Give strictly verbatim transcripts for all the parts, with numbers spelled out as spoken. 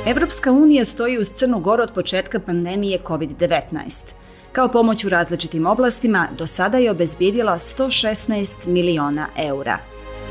Evropska unija stoji uz Crnu Goru od početka pandemije kovid devetnaest. Kao pomoć u različitim oblastima do sada je obezbijedila sto šesnaest miliona eura.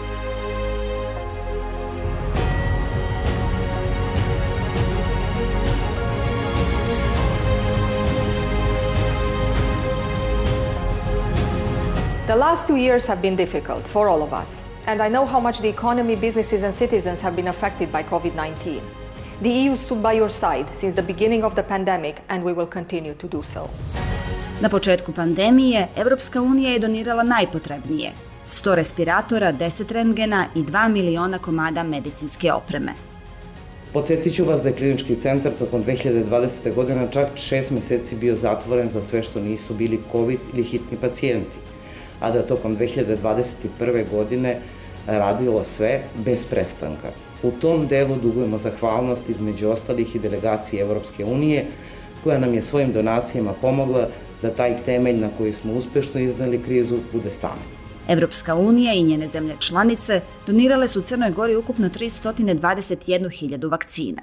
The last two years have been difficult for all of us, and I know how much the economy, businesses and citizens have been affected by COVID nineteen. The E U stood by your side since the beginning of the pandemic and we will continue to do so. Na početku pandemije, Evropska unija je donirala najpotrebnije – sto respiratora, deset rentgena i dva miliona komada medicinske opreme. Podsjetit ću vas da je klinički centar tokom dve hiljade dvadesete. godine čak šest meseci bio zatvoren za sve što nisu bili COVID ili hitni pacijenti, a da tokom dve hiljade dvadeset prve. godine radilo sve bez prestanka. U tom delu dugujemo zahvalnost između ostalih i delegacije Evropske unije, koja nam je svojim donacijama pomogla da taj temelj na koji smo uspešno izneli krizu bude stalan. Evropska unija i njene zemlje članice donirale su Crnoj Gori ukupno tristo dvadeset jednu hiljadu vakcina.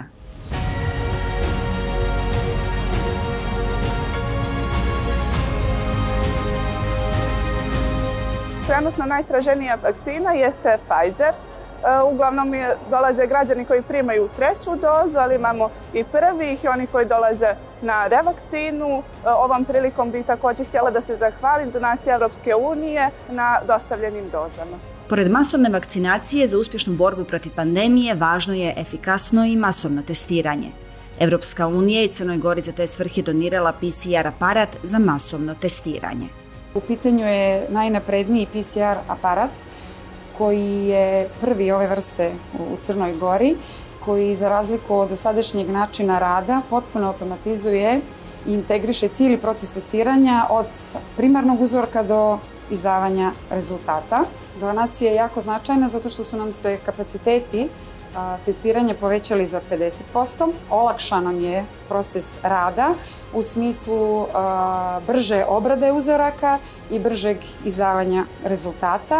Trenutno najtraženija vakcina jeste Pfizer. Uglavnom dolaze građani koji primaju treću dozu, ali imamo i prvih i oni koji dolaze na revakcinu. Ovom prilikom bi također htjela da se zahvalim donaciji Evropske unije na dostavljenim dozama. Pored masovne vakcinacije za uspješnu borbu protiv pandemije, važno je efikasno i masovno testiranje. Evropska unija i Crnoj Gori za te svrhe donirala P C R aparat za masovno testiranje. U pitanju je najnapredniji P C R aparat koji je prvi ove vrste u Crnoj Gori, koji za razliku od dosadašnjeg načina rada potpuno automatizuje i integriše cijeli proces testiranja od primarnog uzorka do izdavanja rezultata. Donacija je jako značajna zato što su nam se kapaciteti testiranja povećali za pedeset posto. Olakša nam je proces rada u smislu brže obrade uzoraka i bržeg izdavanja rezultata.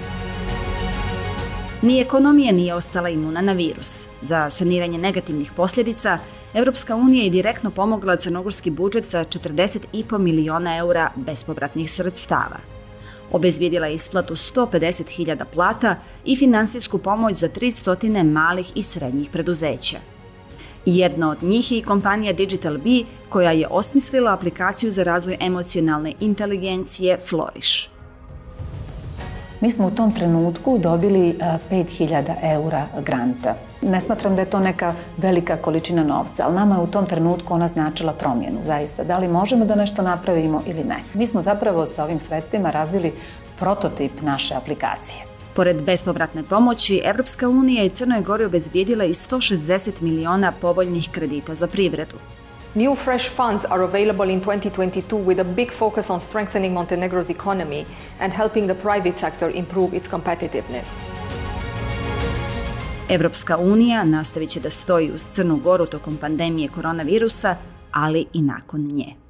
Ni ekonomija nije ostala imuna na virus. Za saniranje negativnih posljedica, Evropska unija je direktno pomogla crnogorski budžet sa četrdeset i po miliona eura bespovratnih sredstava. Obezbijedila je isplatu sto pedeset hiljada plata i finansijsku pomoć za tristo malih i srednjih preduzeća. Jedna od njih je i kompanija Digital Bee, koja je osmislila aplikaciju za razvoj emocionalne inteligencije Flourish. Mi smo u tom trenutku dobili pet hiljada eura granta. Ne smatram da je to neka velika količina novca, ali nama je u tom trenutku ona značila promjenu, zaista. Da li možemo da nešto napravimo ili ne. Mi smo zapravo sa ovim sredstvima razvili prototip naše aplikacije. Pored bespovratne pomoći, Evropska unija je Crnoj Gori obezbijedila i sto šezdeset miliona povoljnih kredita za privredu. New fresh funds are available in twenty twenty-two with a big focus on strengthening Montenegro's economy and helping the private sector improve its competitiveness. Evropska unija nastavit će da stoji uz Crnu Goru tokom pandemije koronavirusa, ali i nakon nje.